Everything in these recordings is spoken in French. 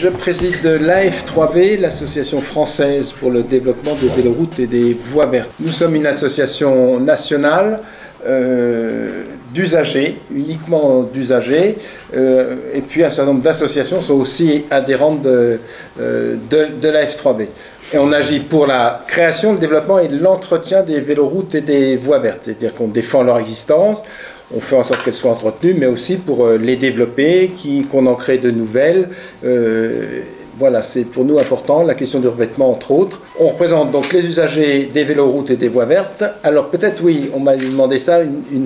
Je préside l'AF3V, l'Association française pour le développement des véloroutes et des voies vertes. Nous sommes une association nationale d'usagers, uniquement d'usagers, et puis un certain nombre d'associations sont aussi adhérentes de l'AF3V. Et on agit pour la création, le développement et l'entretien des véloroutes et des voies vertes, c'est-à-dire qu'on défend leur existence, on fait en sorte qu'elles soient entretenues, mais aussi pour les développer, qu'on en crée de nouvelles. Voilà, c'est pour nous important, la question du revêtement entre autres. On représente donc les usagers des véloroutes et des voies vertes. Alors peut-être, oui, on m'a demandé ça,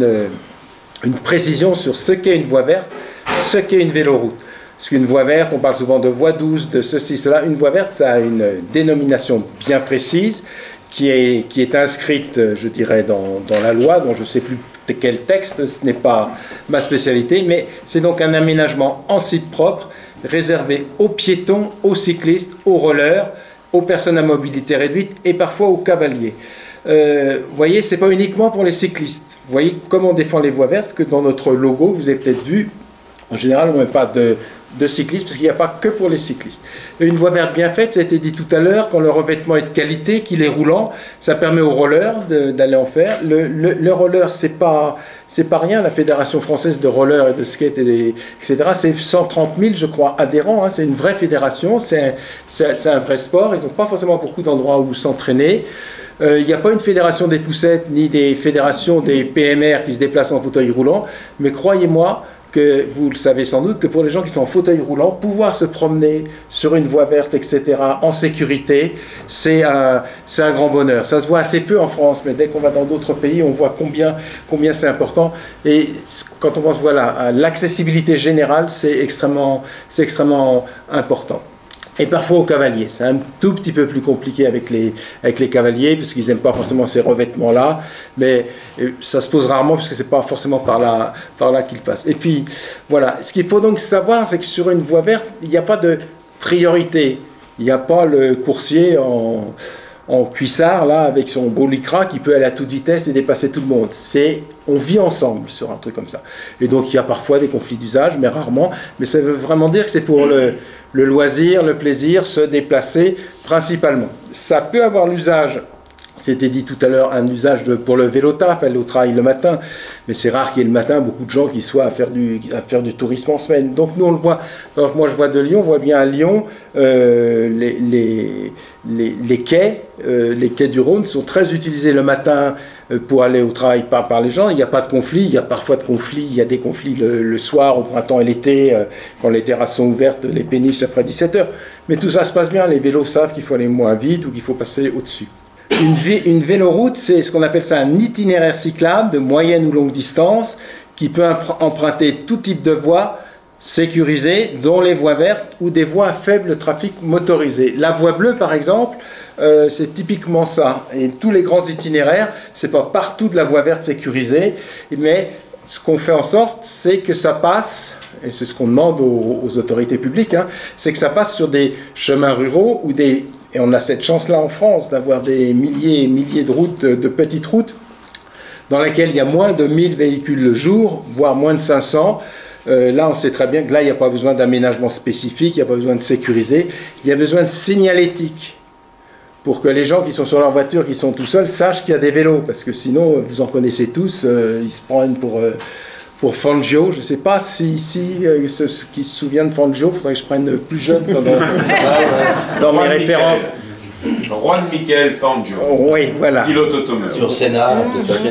une précision sur ce qu'est une voie verte, ce qu'est une véloroute. Parce qu'une voie verte, on parle souvent de voie douce, de ceci, cela. Une voie verte, ça a une dénomination bien précise qui est inscrite, je dirais, dans la loi, dont je ne sais plus quel texte, ce n'est pas ma spécialité, mais c'est donc un aménagement en site propre, réservé aux piétons, aux cyclistes, aux rollers, aux personnes à mobilité réduite et parfois aux cavaliers. Vous voyez, ce n'est pas uniquement pour les cyclistes. Vous voyez comment on défend les voies vertes, que dans notre logo, vous avez peut-être vu, en général, on ne met pas de cyclistes, parce qu'il n'y a pas que pour les cyclistes. Une voie verte bien faite, ça a été dit tout à l'heure, quand le revêtement est de qualité, qu'il est roulant, ça permet aux rollers d'aller en faire. Le roller, c'est pas rien, la Fédération française de roller et de skate, etc. C'est 130 000, je crois, adhérents, hein. C'est une vraie fédération, c'est un vrai sport, ils n'ont pas forcément beaucoup d'endroits où s'entraîner. Il n'y a pas une fédération des poussettes, ni des fédérations des PMR qui se déplacent en fauteuil roulant, mais croyez-moi, que vous le savez sans doute, que pour les gens qui sont en fauteuil roulant, pouvoir se promener sur une voie verte, etc., en sécurité, c'est un grand bonheur. Ça se voit assez peu en France, mais dès qu'on va dans d'autres pays, on voit combien c'est important. Et quand on pense voilà, à l'accessibilité générale, c'est extrêmement important. Et parfois aux cavaliers, c'est un tout petit peu plus compliqué avec les cavaliers, parce qu'ils n'aiment pas forcément ces revêtements-là, mais ça se pose rarement, parce que ce n'est pas forcément par là qu'ils passent. Et puis, voilà, ce qu'il faut donc savoir, c'est que sur une voie verte, il n'y a pas de priorité. Il n'y a pas le coursier en cuissard, là, avec son beau lycra, qui peut aller à toute vitesse et dépasser tout le monde. On vit ensemble sur un truc comme ça. Et donc, il y a parfois des conflits d'usage, mais rarement. Mais ça veut vraiment dire que c'est pour le loisir, le plaisir, se déplacer principalement. Ça peut avoir l'usage, c'était dit tout à l'heure, un usage pour le vélo taf, aller au travail le matin, mais c'est rare qu'il y ait le matin beaucoup de gens qui soient à faire du tourisme en semaine. Donc nous on le voit, alors moi je vois de Lyon, on voit bien à Lyon, les quais du Rhône sont très utilisés le matin pour aller au travail par les gens. Il n'y a pas de conflit, il y a parfois de conflits, il y a des conflits le soir, au printemps et l'été, quand les terrasses sont ouvertes, les péniches après 17 h. Mais tout ça se passe bien, les vélos savent qu'il faut aller moins vite ou qu'il faut passer au-dessus. Une véloroute, c'est ce qu'on appelle ça un itinéraire cyclable de moyenne ou longue distance qui peut emprunter tout type de voies sécurisées, dont les voies vertes ou des voies à faible trafic motorisé. La voie bleue, par exemple, c'est typiquement ça. Et tous les grands itinéraires, c'est pas partout de la voie verte sécurisée, mais ce qu'on fait en sorte, c'est que ça passe, et c'est ce qu'on demande aux autorités publiques, hein, c'est que ça passe sur des chemins ruraux ou et on a cette chance-là en France d'avoir des milliers et milliers de routes, de petites routes, dans lesquelles il y a moins de 1000 véhicules le jour, voire moins de 500. Là, on sait très bien que là, il n'y a pas besoin d'aménagement spécifique, il n'y a pas besoin de sécuriser, il y a besoin de signalétique pour que les gens qui sont sur leur voiture, qui sont tout seuls, sachent qu'il y a des vélos, parce que sinon, vous en connaissez tous, ils se prennent pour Fangio. Je ne sais pas si ceux qui se souviennent de Fangio, il faudrait que je prenne plus jeune dans mes références. Juan Miquel Fangio. Oui, voilà. Pilote automobile. Sur Sénat,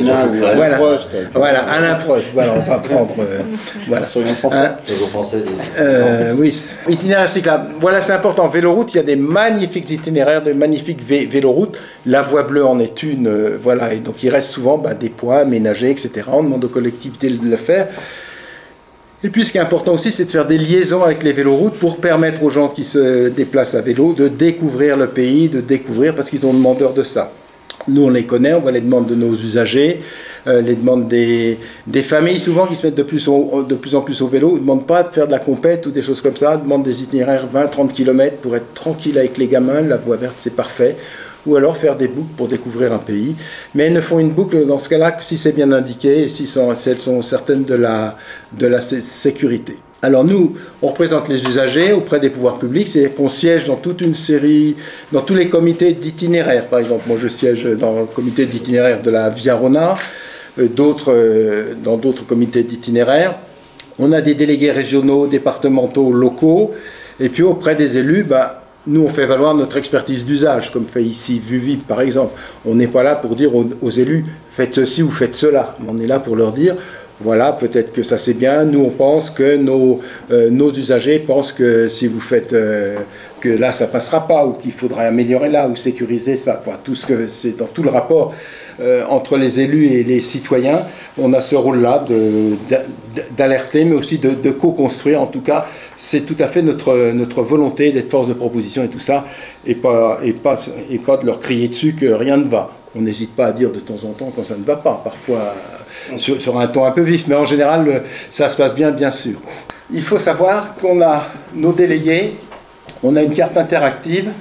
voilà, Alain Prost. Voilà, on va prendre. Voilà. Sur le français. Oui, itinéraire cyclable. Voilà, c'est important. Véloroute, il y a des magnifiques itinéraires, de magnifiques véloroutes. La voie bleue en est une. Voilà, et donc il reste souvent des poids aménagés, etc. On demande aux collectivités de le faire. Et puis ce qui est important aussi, c'est de faire des liaisons avec les véloroutes pour permettre aux gens qui se déplacent à vélo de découvrir le pays, parce qu'ils ont demandeur de ça. Nous, on les connaît, on voit les demandes de nos usagers, les demandes des familles, souvent, qui se mettent de plus en plus au vélo. Ils ne demandent pas de faire de la compète ou des choses comme ça, ils demandent des itinéraires 20-30 km pour être tranquille avec les gamins. La voie verte, c'est parfait. Ou alors faire des boucles pour découvrir un pays. Mais elles ne font une boucle dans ce cas-là que si c'est bien indiqué et si elles sont certaines de la sécurité. Alors nous, on représente les usagers auprès des pouvoirs publics, c'est-à-dire qu'on siège dans toute une série, dans tous les comités d'itinéraire. Par exemple, moi je siège dans le comité d'itinéraire de la Via Rona, dans d'autres comités d'itinéraire. On a des délégués régionaux, départementaux, locaux, et puis auprès des élus, nous on fait valoir notre expertise d'usage, comme fait ici Vuvip par exemple. On n'est pas là pour dire aux élus, faites ceci ou faites cela. On est là pour leur dire, voilà, peut-être que ça c'est bien, nous on pense que nos usagers pensent que si vous faites que là ça passera pas, ou qu'il faudrait améliorer là, ou sécuriser ça, quoi. Tout ce que c'est dans tout le rapport entre les élus et les citoyens, on a ce rôle-là d'alerter, mais aussi de co-construire. En tout cas, c'est tout à fait notre volonté d'être force de proposition et tout ça, et pas de leur crier dessus que rien ne va. On n'hésite pas à dire de temps en temps quand ça ne va pas, parfois sur un ton un peu vif, mais en général, ça se passe bien, bien sûr. Il faut savoir qu'on a nos délégués, on a une carte interactive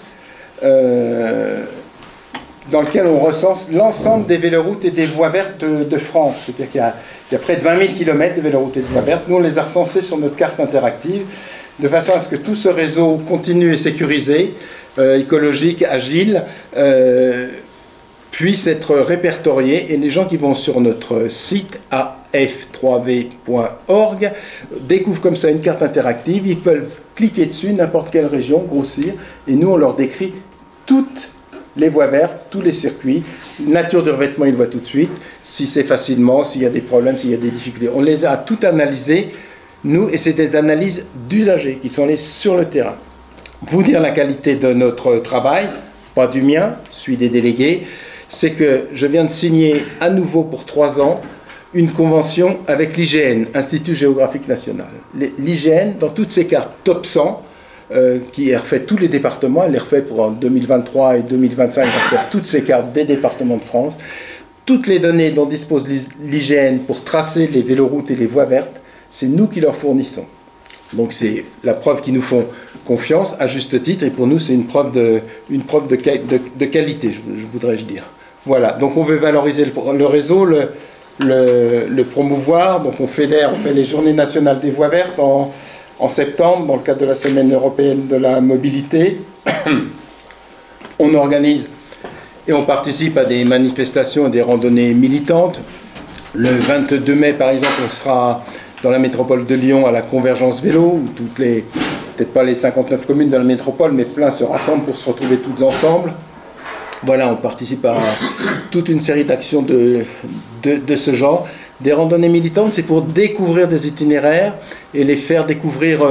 dans laquelle on recense l'ensemble des véloroutes et des voies vertes de France. C'est-à-dire qu'il y a près de 20 000 km de véloroutes et de voies vertes. Nous, on les a recensés sur notre carte interactive, de façon à ce que tout ce réseau continu et sécurisé, écologique, agile, puisse être répertorié, et les gens qui vont sur notre site af3v.org découvrent comme ça une carte interactive, ils peuvent cliquer dessus, n'importe quelle région, grossir, et nous on leur décrit toutes les voies vertes, tous les circuits, nature de revêtement ils voient tout de suite, si c'est facilement, s'il y a des problèmes, s'il y a des difficultés. On les a toutes analysées, nous, et c'est des analyses d'usagers qui sont allés sur le terrain. Vous dire la qualité de notre travail, pas du mien, celui des délégués, c'est que je viens de signer à nouveau pour 3 ans une convention avec l'IGN, Institut Géographique National. L'IGN, dans toutes ses cartes top 100, qui refait tous les départements, elle les refait pour 2023 et 2025, elle refait toutes ces cartes des départements de France, toutes les données dont dispose l'IGN pour tracer les véloroutes et les voies vertes, c'est nous qui leur fournissons. Donc c'est la preuve qu'ils nous font confiance, à juste titre, et pour nous c'est une preuve de qualité, je voudrais dire. Voilà, donc on veut valoriser le réseau, le promouvoir, donc on fait les journées nationales des voies vertes en septembre, dans le cadre de la semaine européenne de la mobilité. On organise et on participe à des manifestations et des randonnées militantes. Le 22 mai par exemple, on sera dans la métropole de Lyon à la Convergence Vélo, où peut-être pas les 59 communes de la métropole, mais plein se rassemblent pour se retrouver toutes ensemble. Voilà, on participe à toute une série d'actions de ce genre. Des randonnées militantes, c'est pour découvrir des itinéraires et les faire découvrir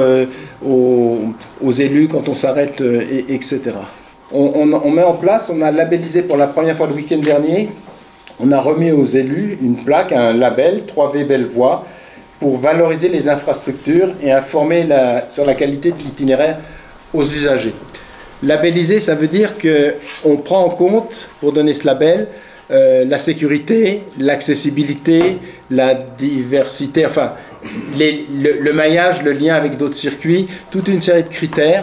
aux élus quand on s'arrête, etc. On met en place, on a labellisé pour la première fois le week-end dernier, on a remis aux élus une plaque, un label, 3V Belle Voie, pour valoriser les infrastructures et informer sur la qualité de l'itinéraire aux usagers. Labelliser, ça veut dire qu'on prend en compte, pour donner ce label, la sécurité, l'accessibilité, la diversité, enfin le maillage, le lien avec d'autres circuits, toute une série de critères,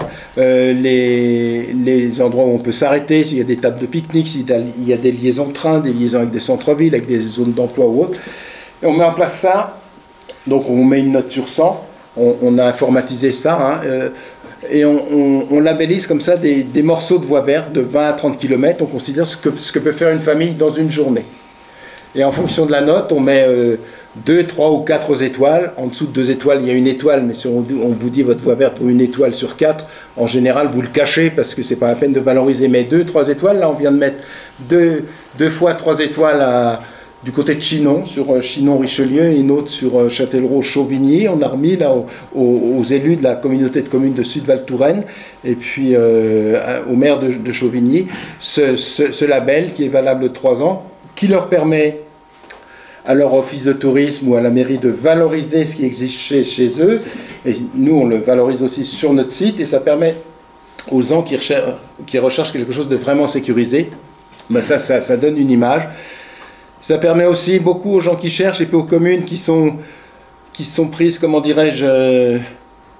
les endroits où on peut s'arrêter, s'il y a des tables de pique-nique, s'il y a des liaisons de train, des liaisons avec des centres-villes, avec des zones d'emploi ou autres. Et on met en place ça, donc on met une note sur 100, on a informatisé ça, et on labellise comme ça des morceaux de voies vertes de 20 à 30 km. On considère ce que peut faire une famille dans une journée. Et en fonction de la note, on met 2, 3 ou 4 étoiles. En dessous de 2 étoiles, il y a une étoile, mais si on vous dit votre voie verte pour 1 étoile sur 4, en général, vous le cachez parce que c'est pas la peine de valoriser. Mais 2, 3 étoiles, là, on vient de mettre 2 fois 3 étoiles du côté de Chinon, sur Chinon-Richelieu, et une autre sur Châtellerault-Chauvigny. On a remis là aux élus de la communauté de communes de Sud-Val-Touraine et puis au maire de Chauvigny ce label qui est valable de 3 ans, qui leur permet à leur office de tourisme ou à la mairie de valoriser ce qui existe chez eux. Et nous, on le valorise aussi sur notre site, et ça permet aux gens qui recherchent quelque chose de vraiment sécurisé, ben ça donne une image. Ça permet aussi beaucoup aux gens qui cherchent, et puis aux communes qui sont prises, comment dirais-je,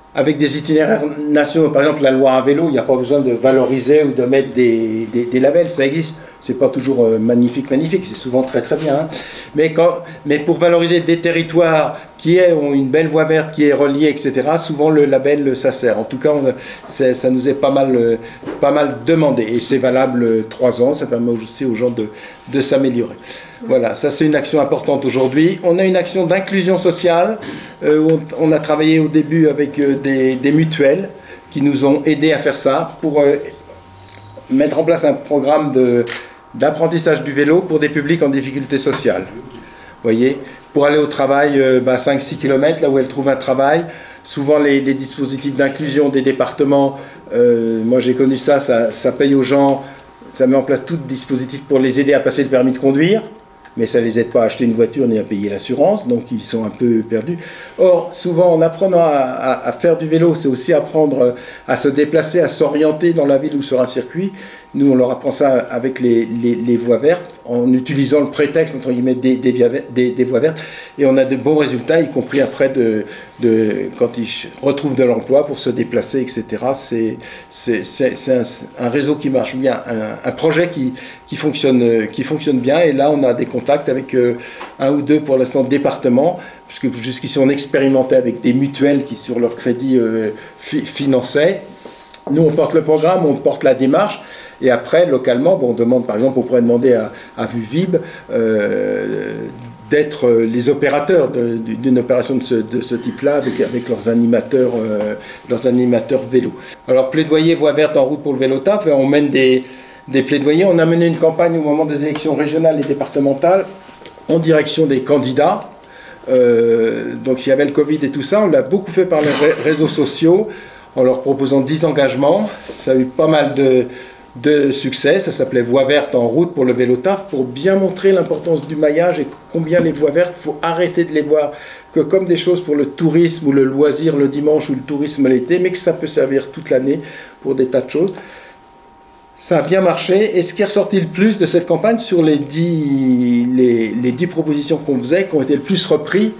avec des itinéraires nationaux. Par exemple, la loi à vélo, il n'y a pas besoin de valoriser ou de mettre des labels, ça existe. C'est pas toujours magnifique, c'est souvent très très bien. Hein. Mais pour valoriser des territoires qui ont une belle voie verte, qui est reliée, etc., souvent le label, ça sert. En tout cas, ça nous est pas mal demandé. Et c'est valable 3 ans, ça permet aussi aux gens de s'améliorer. Voilà, ça c'est une action importante aujourd'hui. On a une action d'inclusion sociale. On a travaillé au début avec des mutuelles qui nous ont aidés à faire ça pour mettre en place un programme d'apprentissage du vélo pour des publics en difficulté sociale. Vous voyez, pour aller au travail, 5-6 km, là où elles trouvent un travail. Souvent les dispositifs d'inclusion des départements, moi j'ai connu ça paye aux gens, ça met en place tout dispositif pour les aider à passer le permis de conduire. Mais ça ne les aide pas à acheter une voiture ni à payer l'assurance, donc ils sont un peu perdus. Or, souvent, en apprenant à faire du vélo, c'est aussi apprendre à se déplacer, à s'orienter dans la ville ou sur un circuit. Nous, on leur apprend ça avec les voies vertes, en utilisant le prétexte, entre guillemets, des voies vertes. Et on a de bons résultats, y compris après, quand ils retrouvent de l'emploi pour se déplacer, etc. C'est un réseau qui marche bien, un projet qui fonctionne bien. Et là, on a des contacts avec 1 ou 2 pour l'instant départements, puisque jusqu'ici, on expérimentait avec des mutuelles qui, sur leur crédit, finançaient. Nous, on porte le programme, on porte la démarche. Et après, localement, on demande, par exemple, on pourrait demander à Vuvib d'être les opérateurs d'une opération de ce type-là avec leurs animateurs vélo. Alors, plaidoyer voie verte en route pour le vélo taf, on mène des plaidoyers. On a mené une campagne au moment des élections régionales et départementales en direction des candidats. Donc, il y avait le Covid et tout ça. On l'a beaucoup fait par les réseaux sociaux en leur proposant 10 engagements. Ça a eu pas mal de succès, ça s'appelait Voie verte en route pour le vélo taf, pour bien montrer l'importance du maillage et combien les voies vertes, il faut arrêter de les voir que comme des choses pour le tourisme ou le loisir le dimanche ou le tourisme l'été, mais que ça peut servir toute l'année pour des tas de choses. Ça a bien marché, et ce qui est ressorti le plus de cette campagne sur les 10 propositions qu'on faisait, qui ont été le plus repris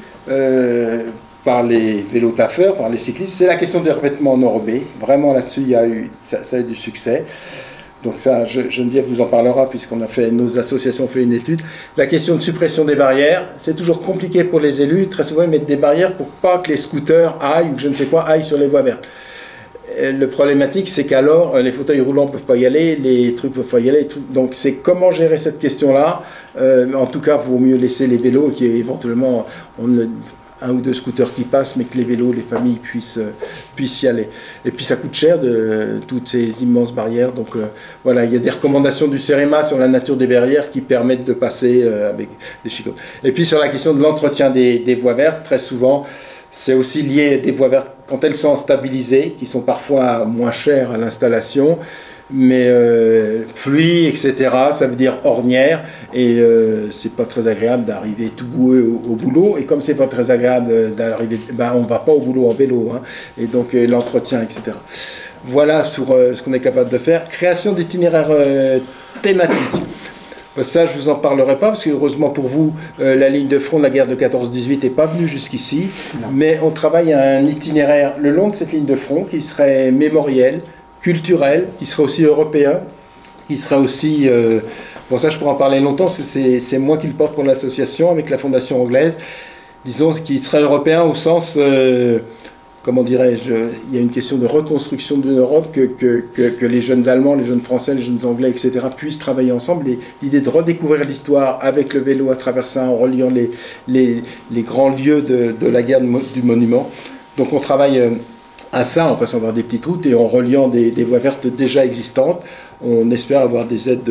par les vélo-taffeurs, par les cyclistes, c'est la question des revêtements normés. Vraiment là-dessus, ça a eu du succès. Donc ça, Geneviève vous en parlera puisqu'on nos associations ont fait une étude. La question de suppression des barrières, c'est toujours compliqué pour les élus. Très souvent, ils mettent des barrières pour pas que les scooters aillent ou que je ne sais quoi aillent sur les voies vertes. Le problématique, c'est qu'alors, les fauteuils roulants ne peuvent pas y aller, les trucs ne peuvent pas y aller. Donc c'est comment gérer cette question-là. En tout cas, il vaut mieux laisser les vélos qui éventuellement... 1 ou 2 scooters qui passent, mais que les vélos, les familles puissent y aller. Et puis ça coûte cher, toutes ces immenses barrières. Donc voilà, il y a des recommandations du CEREMA sur la nature des barrières qui permettent de passer avec des chicots. Et puis sur la question de l'entretien des voies vertes, très souvent, c'est aussi lié à des voies vertes quand elles sont stabilisées, qui sont parfois moins chères à l'installation, mais pluie, etc., ça veut dire ornière, et c'est pas très agréable d'arriver tout boueux au boulot, et comme c'est pas très agréable d'arriver, on va pas au boulot en vélo, hein, et donc l'entretien, etc. Voilà sur ce qu'on est capable de faire. Création d'itinéraires thématiques. Ça, je ne vous en parlerai pas, parce que heureusement pour vous, la ligne de front de la guerre de 14-18 n'est pas venue jusqu'ici, mais on travaille un itinéraire le long de cette ligne de front qui serait mémoriel, culturel, qui serait aussi européen, qui serait aussi... bon, ça, je pourrais en parler longtemps, c'est moi qui le porte pour l'association avec la Fondation anglaise. Disons, ce qui serait européen au sens... comment dirais-je, il y a une question de reconstruction d'une Europe que les jeunes Allemands, les jeunes Français, les jeunes Anglais, etc. puissent travailler ensemble. L'idée de redécouvrir l'histoire avec le vélo à travers ça, en reliant les grands lieux de la guerre du monument. Donc on travaille à ça, en passant par des petites routes et en reliant des voies vertes déjà existantes. On espère avoir des aides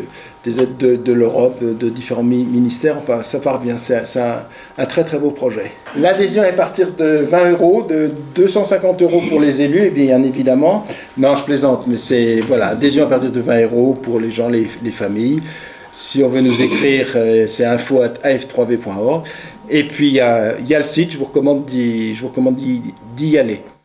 de l'Europe, de différents ministères. Enfin, ça part bien. C'est un très très beau projet. L'adhésion est à partir de 20 €, de 250 € pour les élus, et bien évidemment. Non, je plaisante, mais c'est voilà, adhésion à partir de 20 € pour les gens, les familles. Si on veut nous écrire, c'est info@af3v.org. Et puis il y a le site. Je vous recommande d'y aller.